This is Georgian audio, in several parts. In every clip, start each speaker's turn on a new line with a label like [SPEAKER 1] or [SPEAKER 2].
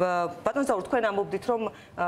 [SPEAKER 1] ბატონო ზაურ, თქვენ ამბობდით, რომ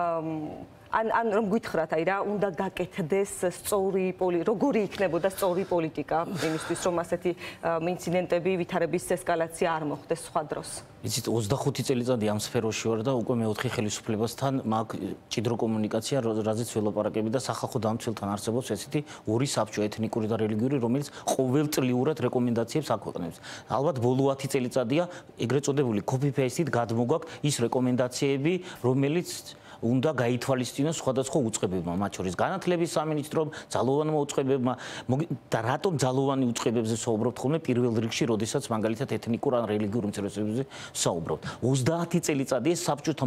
[SPEAKER 1] ან რომ გითხრათ, აი რა უნდა გაკეთდეს სწორი როგორი იქნებოდა სწორი პოლიტიკა იმისთვის, რომ ასეთი ინციდენტები, ვითარების ესკალაცია არ მოხდეს სხვა დროს.
[SPEAKER 2] იცით 25 წელიწადი ამ სფეროში ვარ და უკვე მეოთხე ხელისუფლებასთან მაქვს ჭიდრო კომუნიკაცია, რაზეც ველაპარაკები და სახალხო დამცველთან არსებობს ესეთი ორი საბჭო, ეთნიკური და რელიგიური, რომელიც ყოველწლიურად რეკომენდაციებს აქვეყნებს. ალბათ ბოლო 10 წელიწადია ეგრეთ წოდებული copy-paste-ით გადმოგვაქვს ის რეკომენდაციები, რომელიც უნდა გაითვალისწინოს სხვადასხვა უწყებებმა, მათ შორის განათლების სამინისტრომ, ძალოვანმა უწყებებმა და რატომ ძალოვანი უწყებებზე საუბრობთ ხოლმე პირველ რიგში, როდესაც მაგალითად ეთნიკურ ან რელიგიურ უმცირესობებზე საუბრობთ. 30 წელიწადი ეს საბჭოთა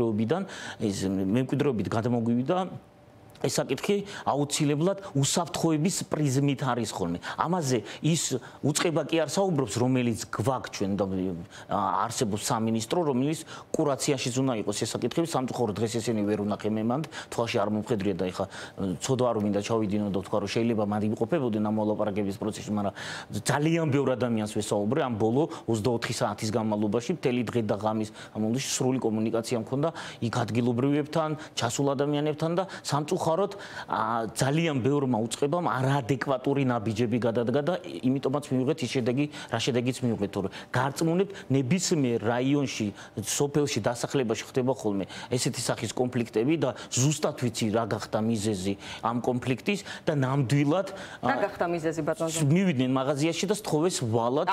[SPEAKER 2] მემკვიდრეობით გადმოგვივიდა ეს საკითხი აუცილებლად უსაფრთხოების პრიზმით არის ხოლმე. ამაზე ის უწყება კი არ საუბრობს, რომელიც გვაქვს ჩვენ და არსებობს სამინისტრო, რომელიც კურაციაშიც უნდა იყოს ეს საკითხი. სამწუხაროდ დღეს ესენი ვერ უნახე მე მანდ, თვალში არ მომხედრია და ეხა ცოდვა არ მინდა ჩავიდინო და ვთქვა, რომ შეიძლება მანდ იმყოფებოდნენ ამ მოლაპარაკების პროცესში, მაგრამ ძალიან ბევრ ადამიანს ვესაუბრე ამ ბოლო 24 საათის განმავლობაში, მთელი დღე და ღამის განმავლობაში სრული კომუნიკაცია მქონდა იქ ადგილობრივებთან, ჩასულ ადამიანებთან და სამწუხაროდ ძალიან ბევრმა უწყებამ არაადეკვატური ნაბიჯები გადადგა და იმიტომაც მივიღეთ ის შედეგი, რა შედეგიც მივიღეთ, რომ გარწმუნებთ ნებისმიერ რაიონში, სოფელში, დასახლებაში ხდება ხოლმე ესეთი სახის კონფლიქტები და ზუსტად ვიცი რა გახდა მიზეზი ამ კონფლიქტის და ნამდვილად
[SPEAKER 1] რა გახდა მიზეზი ბატონო?
[SPEAKER 2] მივიდნენ მაღაზიაში და სთხოვეს ვალად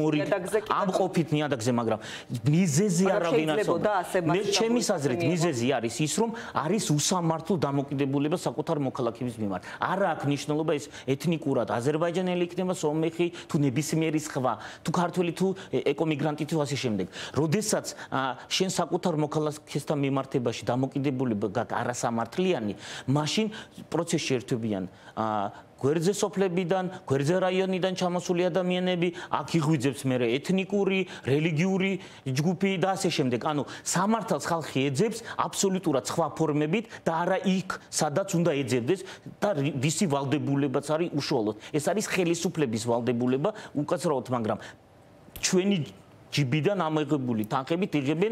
[SPEAKER 2] ამყოფით ნიადაგზე, მაგრამ მიზეზი არავინ არ მე ჩემი აზრით მიზეზი არის ის, რომ არის უსამართლო დამოკიდებულება საკუთარ მოქალაქეების მიმართ. არა აქვს მნიშვნელობა ეს ეთნიკურად აზერბაიჯანელი იქნება, სომეხი, თუ ნებისმიერი სხვა, თუ ქართველი, თუ ეკომიგრანტი, თუ ასე შემდეგ. როდესაც შენ საკუთარ მოქალაქესთან მიმართებაში დამოკიდებულება გაქვს არასამართლიანი, მაშინ პროცესში ერთვებიან გვერდზე სოფლებიდან, გვერდზე რაიონიდან ჩამოსული ადამიანები, აქ იღვიძებს მე ეთნიკური, რელიგიური ჯგუფი და ასე შემდეგ. ანუ სამართალს ხალხი ეძებს აბსოლუტურად სხვა ფორმებით და არა იქ, სადაც უნდა ეძებდეს და ვისი ვალდებულებაც არის უშუალოდ. ეს არის ხელისუფლების ვალდებულება უკაცრავად, მაგრამ ჩვენი ჯიბიდან ამოიღებული თანხებით იღებენ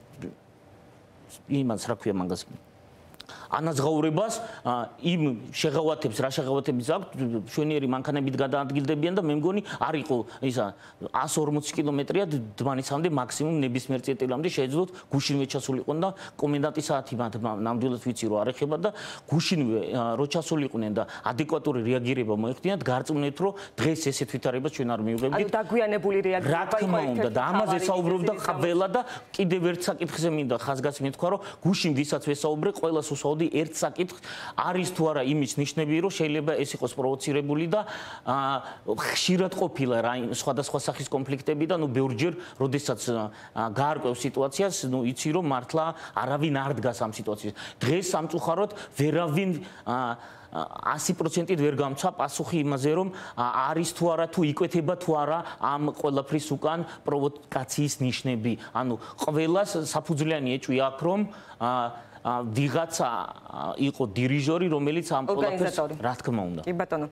[SPEAKER 2] იმას, რა ქვია მაგას, ანაზღაურებას იმ შეღავათებს, რა შეღავათებიც აქვს, შვენიერი მანქანებით გადაადგილდებიან და მე მგონი არ იყო ისა 140 კილომეტრია დმანისამდე მაქსიმუმ ნებისმიერ წერტილამდე შეეძლოთ გუშინვე ჩასულიყვნენ და კომენდანტის საათი მათ ნამდვილად ვიცი რომ არ ეხება და გუშინვე რო ჩასულიყვნენ და ადეკვატური რეაგირება მოეხდინათ, გარწმუნეთ რომ დღეს ესეთ ვითარებას ჩვენ არ მივიღებთ.
[SPEAKER 1] ანუ დაგვიანებული რეაგირება
[SPEAKER 2] იყო ერთ-ერთი და ამაზე საუბრობდა ყველა და კიდევ ერთ საკითხზე მინდა ხაზგასმით თქვა რომ გუშინ ვისაც ვესაუბრე, ყველას უსაუბრე ერთ საკითხს არის თუ არა იმის ნიშნები რომ შეიძლება ეს იყოს პროვოცირებული და ხშირად ყოფილა რა სხვადასხვა სახის კონფლიქტები და ნუ ბევრჯერ როდესაც გაარკვევს სიტუაციას ნუ იცი რომ მართლა არავინ არ დგას ამ სიტუაციას დღეს სამწუხაროდ ვერავინ 100%-ით ვერ გამცა პასუხი იმაზე რომ არის თუ არა თუ იკვეთება თუ არა ამ ყველაფრის უკან პროვოკაციის ნიშნები ანუ ყველას საფუძვლიანი ეჭვი აქვს რომ ვიღაცა იყო დირიჟორი, რომელიც ამ ყველაფერს რა თქმა უნდა.
[SPEAKER 1] კი ბატონო.